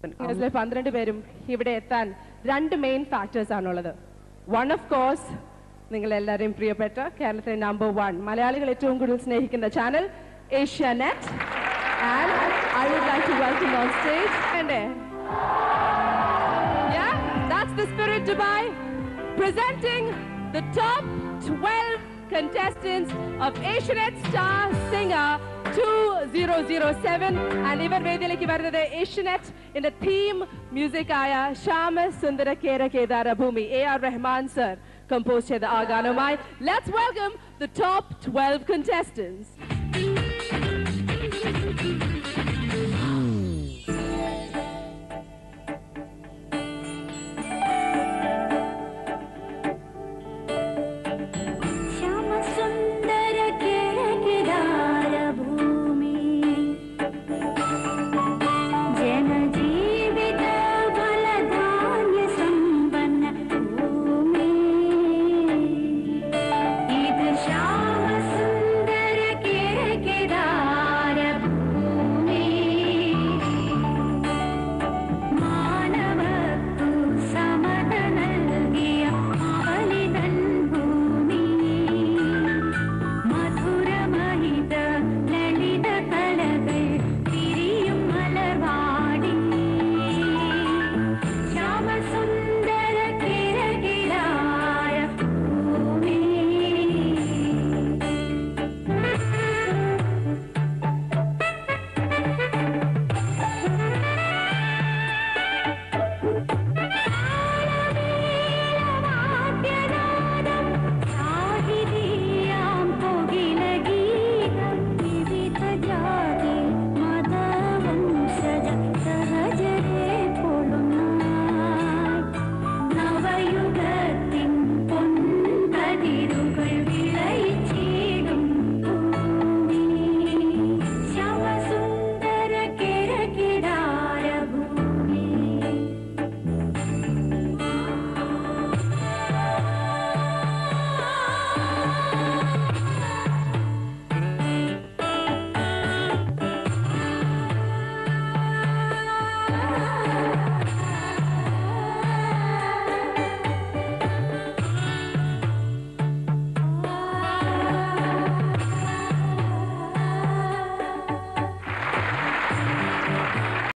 12 പേരും ഇവിടെ എത്താൻ രണ്ട് മെയിൻ ഫാക്ടേഴ്സ് ആണുള്ളത്. വൺ ഓഫ് കോഴ്സ് നിങ്ങളെല്ലാവരെയും പ്രിയപ്പെട്ട കേരളത്തിലെ നമ്പർ 1 മലയാളികൾ ഏറ്റവും കൂടുതൽ സ്നേഹിക്കുന്ന channel Asianet. And I would like to welcome on stage yeah, that's the Spirit Dubai presenting the top 12 contestants of Asianet Star Singer 2007 and ivar vediyilekku varunathu Asianet in the theme music aya Shama Sundara Kera Kedara Bhumi A.R. Rahman sir composed cheyda aa gaanamai. Let's welcome the top 12 contestants.